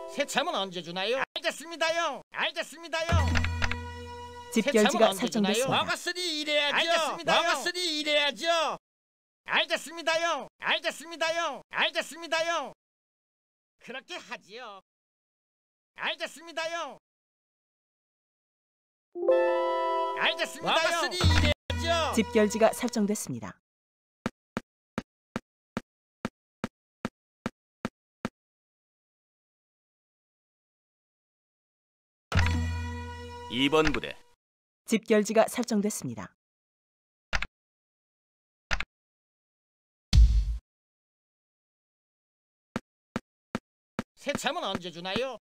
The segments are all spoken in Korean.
새참은 언제 주나요? 알겠습니다요. 알겠습니다요. 집결지가 설정됐습니다. 먹었으니 일해야죠. 알겠습니다요. 먹었으니 일해야죠. 알겠습니다요. 알겠습니다요. 알겠습니다요. 그렇게 하지요. 알겠습니다요. 알겠습니다요. 먹었으니 일해야죠. 집결지가 설정됐습니다. (2번) 부대 집결지가 설정됐습니다. 새참은 언제 주나요?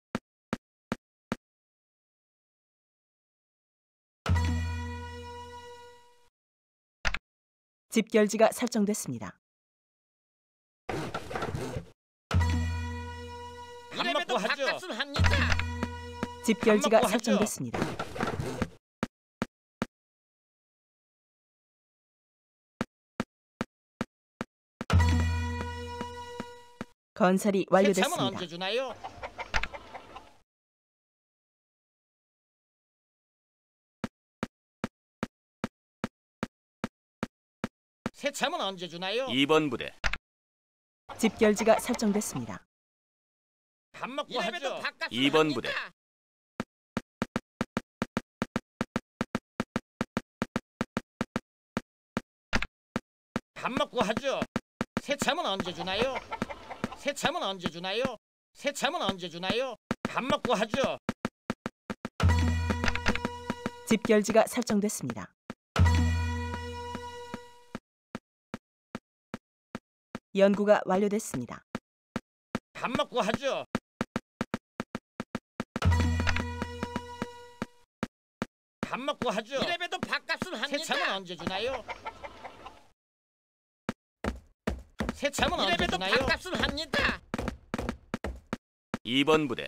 집결지가 설정됐습니다. 밥 먹고 하죠. 밥값은 합니다. 집결지가 하죠. 설정됐습니다. 건설이 새참은 완료됐습니다. 언제 주나요? 새참은 언제 주나요? (2번) 부대 집결지가 설정됐습니다. 밥 먹고 하죠. 2번 부대 밥 먹고 하죠. 새참은 언제 주나요? 새참은 언제 주나요? 새참은 언제 주나요? 밥 먹고 하죠. 집결지가 설정됐습니다. 연구가 완료됐습니다. 밥 먹고 하죠. 밥 먹고 하죠. 이래봬도 밥값은 합니다. 새참은 언제 주나요? 새참은 언제 주나요? 밥값은 합니다. 2번 부대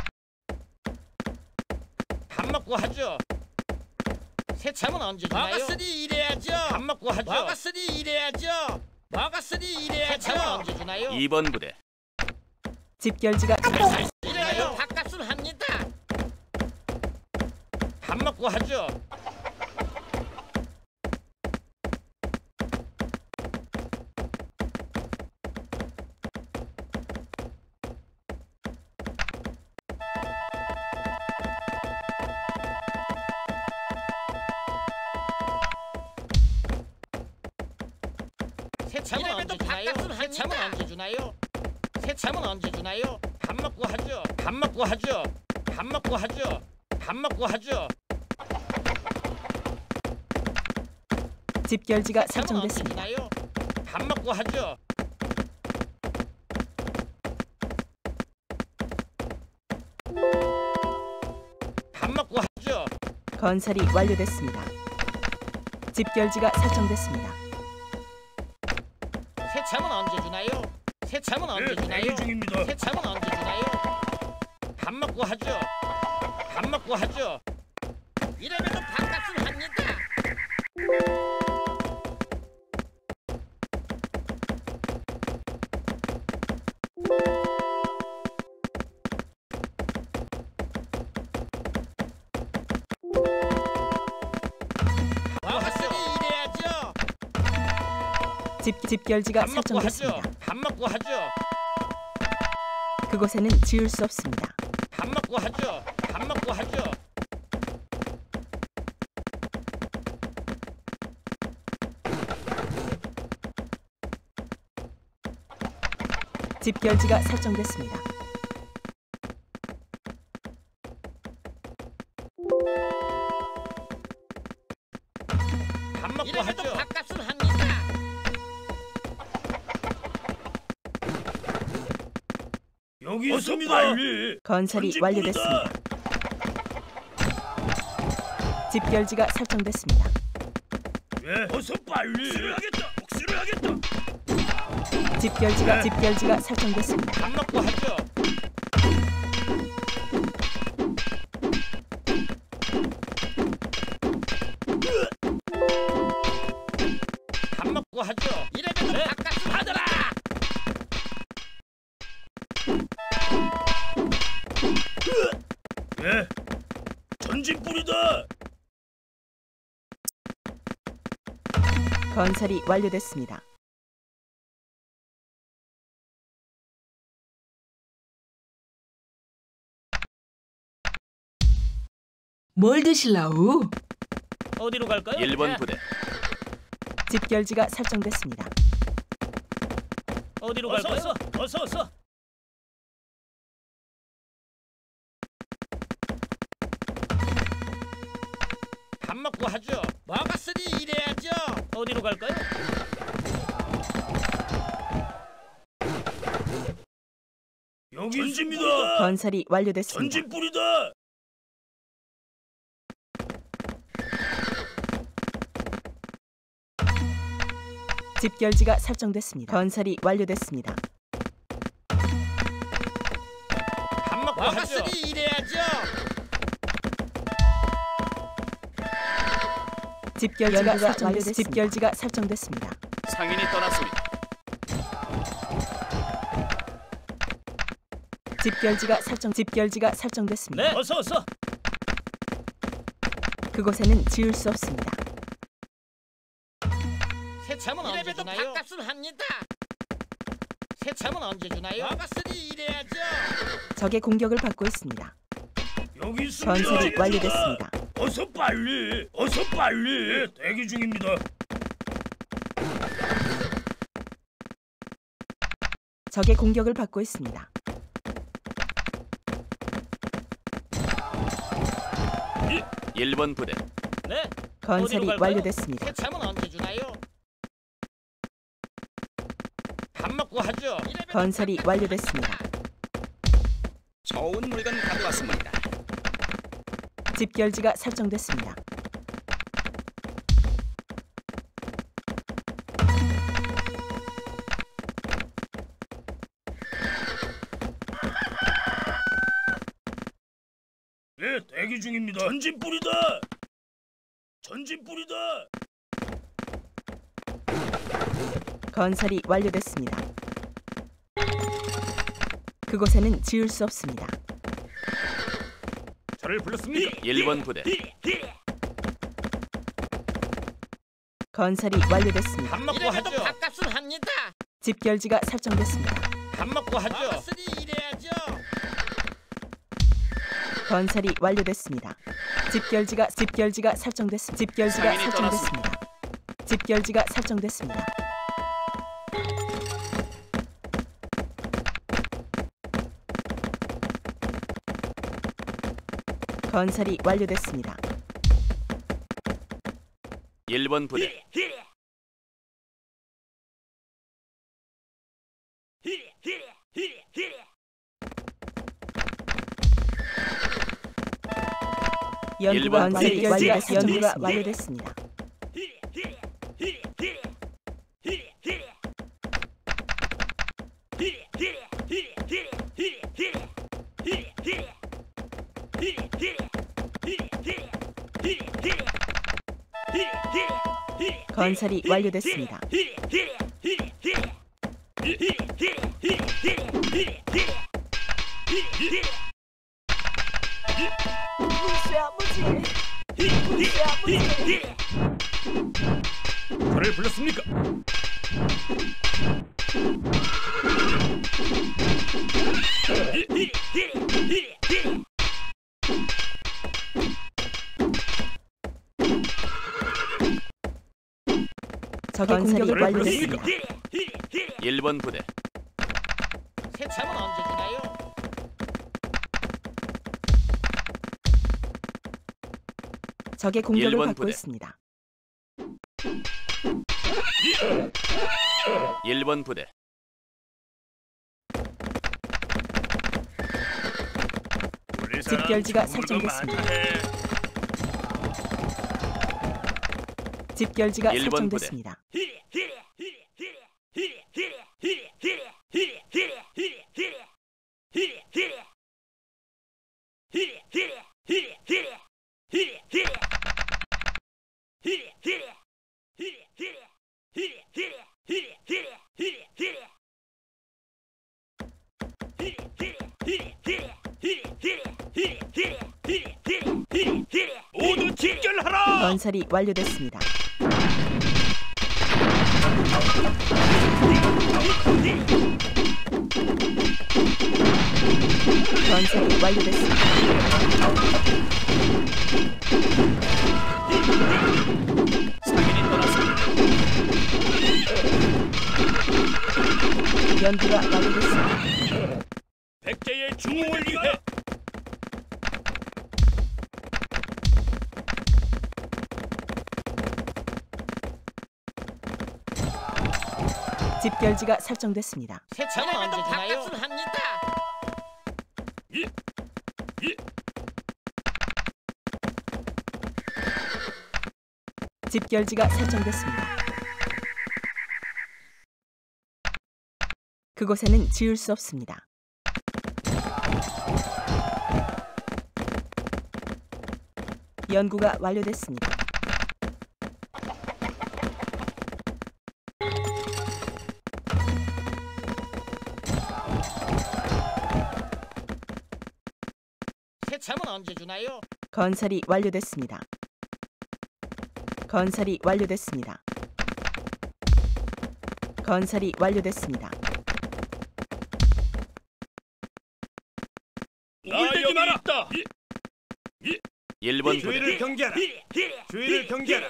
밥 먹고 하죠. 새참은 언제 주나요? 먹었으니 일해야죠. 밥 먹고 하죠. 먹었으니 일해야죠. 먹었으니 일해야죠. 새참은 언제 주나요? 2번 부대 집결지가 이래요. 밥값은 합니다. 밥 먹고 하죠. 새참은 언제 주나요? 새참은 언제 주나요? 새참은 언제 주나요? 밥 먹고 하죠. 밥 먹고 하죠. 밥 먹고 하죠. 밥 먹고 하죠. 집결지가 새참은 언제 설정됐습니다. 주나요? 밥 먹고 하죠. 밥 먹고 하죠. 건설이 완료됐습니다. 집결지가 설정됐습니다. 새참은 언제 주나요? 새참은 언제 주나요? 대기 중입니다. 새참은 언제 주나요? 밥 먹고 하죠. 밥 먹고 하죠. 이래봬도 밥값은 합니다. 먹었으니 일해야죠. 집결지가 밥 먹고 하죠. 설정됐습니다. 밥 먹고 하죠. 그곳에는 지을 수 없습니다. 밥 먹고 하죠. 밥 먹고 하죠. 집결지가 설정됐습니다. 밥 먹고 하죠. 밥값은 합니다. 여기 있습니다. 건설이 전진 완료됐습니다. 집결지가 설정됐습니다. 예, 어서 빨리. 복수를 하겠다. 복수를 하겠다. 집결지가 설정됐습니다. 밥 먹고 하죠. 밥 먹고 하죠. 이래봬도 밥값은 하더라. 예. 전진 뿌리다. 건설이 완료됐습니다. 뭘 드실라우? 어디로 갈까요? 1번 부대 집결지가 설정됐습니다. 어디로 어서 갈까요? 어서. 밥 먹고 하죠. 먹었으니 일해야죠. 어디로 갈까요? 여기 있습니다. 건설이 완료됐습니다. 전진 뿌리다. 집결지가 설정됐습니다. 건설이 완료됐습니다. 밥 먹고 먹었으니 일해야죠. 집결지가 설정됐습니다. 집결지가 설정됐습니다. 상인이 떠났습니다. 집결지가 설정됐습니다. 네. 어서. 그곳에는 지을 수 없습니다. 새참은 언제 주나요? 밥값은 합니다. 새참은 언제 주나요? 먹었으니 일해야죠. 적의 공격을 받고 있습니다. 여기 있습니다. 건설이 완료됐습니다. 어서 빨리. 대기 중입니다. 적의 공격을 받고 있습니다. 일 번 부대 네. 건설이 어디로 갈까요? 완료됐습니다. 새참은 언제 주나요? 밥 먹고 하죠. 건설이 완료됐습니다. 좋은 물건 가져왔습니다. 집결지가 설정됐습니다. 예, 대기 중입니다. 전진 뿌리다. 건설이 완료됐습니다. 그곳에는 지을 수 없습니다. 저를 불렀습니까? 1번 부대 건설이 완료됐습니다. 밥 먹고 하죠. 밥값은 합니다. 집결지가 설정됐습니다. 밥 먹고 하죠. 먹었으니 일해야죠. 건설이 완료됐습니다. 집결지가 설정됐습니다. 상인이 떠났습니다. 집결지가 설정됐습니다. 건설이 완료됐습니다. 1번 부대 연구가 일본 연구가 완료됐습니다. 건설이 완료됐습니다. 저를 불렀습니까? 적의 공격을 완료됐습니다. 1번 부대 새참은 언제 주나요? 적의 공격을 일본 받고 부대. 있습니다. 1번 부대 집결지가 설정됐습니다. 집결지가 일본 부대. 설정됐습니다. 하라. 건설이 완료됐습니다. 건설이 완료됐습니다. 상인이 떠났습니다. 연구가 완료됐습니다. 백제의 중흥을 위해 집결지가 설정됐습니다. 세차는 언제 주나요? 합니다. 예. 예. 집결지가 설정됐습니다. 그곳에는 지을 수 없습니다. 연구가 완료됐습니다. 세차는 언제 주나요? 건설이 완료됐습니다. 건설이 완료됐습니다. 건설이 완료됐습니다. 우물대지 마라. 1번 부대 주의를 경계하라. 주의를 경계하라.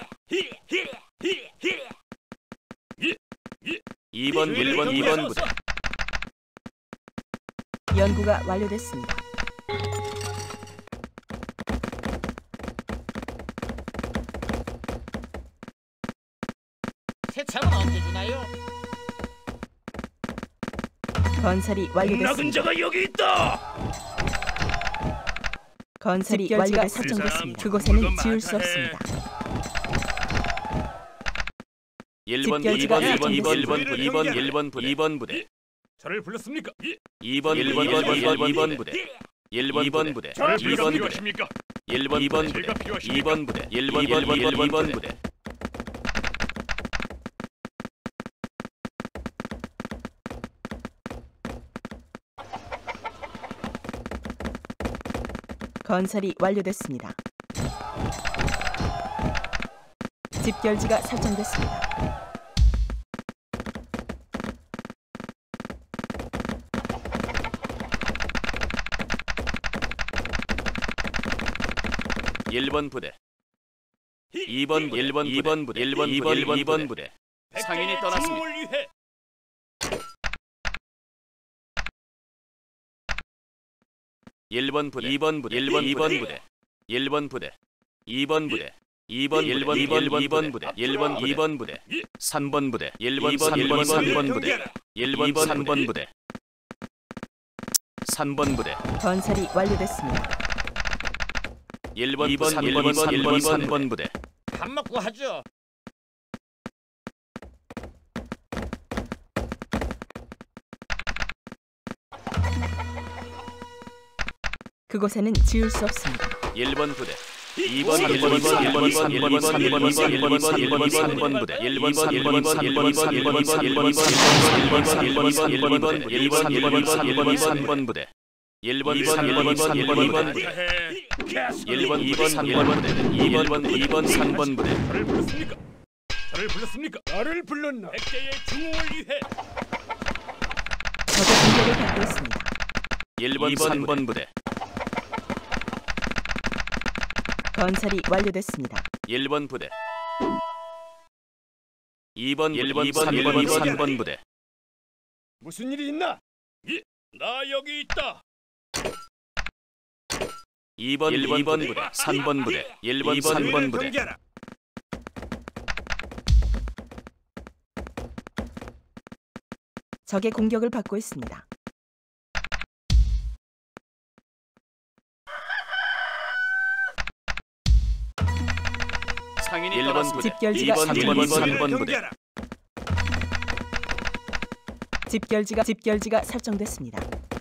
2번 1번 부대 연구가 완료됐습니다. 세차는 언제 주나요? 건설이 낙은 완료됐습니다. 자가 여기 있다. 건설이 집결지가 완료가 설정됐습니다. 그곳에는 지을 수 없습니다. 1번 집결지가 2번 1번 설정됐습니다. 2번 부대 2번 부대 저를 불렀습니까? 2번 2번 부대 1번 부대 저를 2번 부대 필요하십니까? 1번 2번 부대 제가 필요하십니까? 2번 부대 1번 부대 건설이 완료됐습니다. 집결지가 설정됐습니다. 일 번 부대 2번 2번 부대 1번 부대 상인이 떠났습니다. 중흥을 위해 1번 부대 2번 부대 2번 부대 1번 부대 2번 부대 2번 1번 부대 1번 2번 부대 3번 부대 1번 3번 부대 1번 3번 부대 3번 부대 건설이 완료됐습니다. 1번 2번 3번 부대 밥 먹고 하죠. 그곳에는 지을 수 없습니다. 1번 부대 2번 3번 부대 1번 3번 부대 1번 2번 3번 부대 저를 불렀습니까? 저를 불렀습니까? 나를 불렀나? 백제의 중흥을 위해 적의 공격을 받고 있습니다. 1번 3번 부대 건설이 완료됐습니다. 1번 부대 2번 3번 부대 무슨 일이 있나? 예, 나 여기 있다. 2번 부대 3번 부대 1번 3번 부대 경계하라. 적의 공격을 받고 있습니다. 상인이 1번 부대 집결지가 2번 3번 부대 경계하라. 집결지가 설정됐습니다.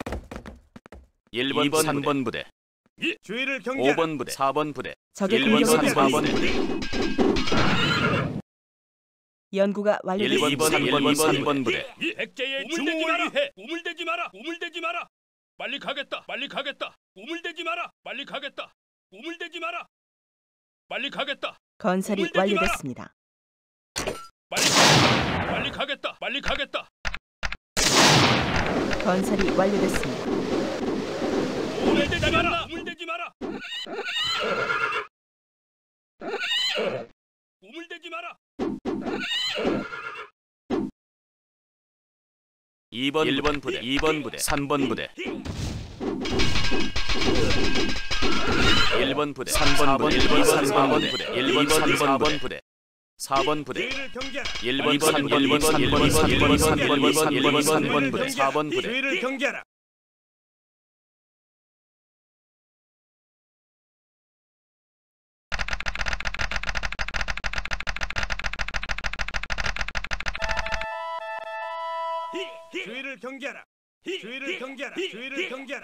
1번 3번 부대 예, 주의를 경계하라. 5번 부대 4번 부대 적의 1번 공격을 받고 4번 있습니다. 부대 연구가 1번 완료됐습니다. 3번 부대 예, 백제의 중흥을 위해 우물대지 마라. 우물대지 마라. 빨리 가겠다. 빨리 가겠다. 우물대지 마라. 빨리 가겠다. 우물대지 마라. 빨리 가겠다. 건설이 물대지 마라. 완료됐습니다. 빨리 가겠다. 빨리 가겠다. 건설이 완료됐습니다. 우물대지 마라. 우물대지 마라. 우물대지 마라. 2번 1번 부대 2번 부대 3번 부대 1번 부대 3번 부대 1번 3번 부대 1번 3번 부대 4번 부대 1번 3번 1번 3번 3번 3번 1번 3번 부대 4번 부대 주의를 경계하라. 주의를 경계하라. 주의를 경계하라. 주의를 경계하라.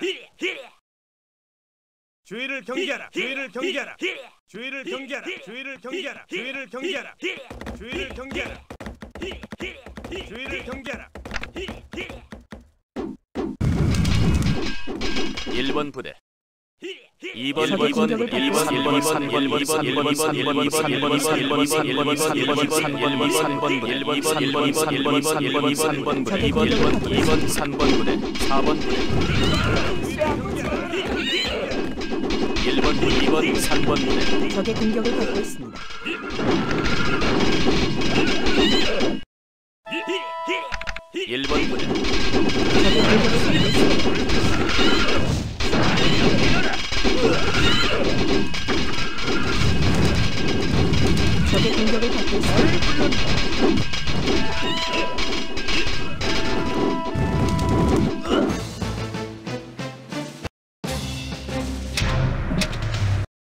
주의를 경계하라. 주의를 경계하라. 주의를 경계하라. 주의를 경계하라. 주의를 경계하라. 주의를 경계하라. 주의를 경계하라. 1번 부대 2번 2번 1번 1번 3번 1번 3번 1번 1번 3번 1번 3번 1번 3번 3번 1번 1번 3번 3번 3번 3번 부대 2번 2번 3번 부대 4번 부대 1번 2번 3번 부대 적의 공격을 받고 있습니다. 1번 부대 적의 공격을 받고 있습니다. 적의 공격을 받고 있습니다.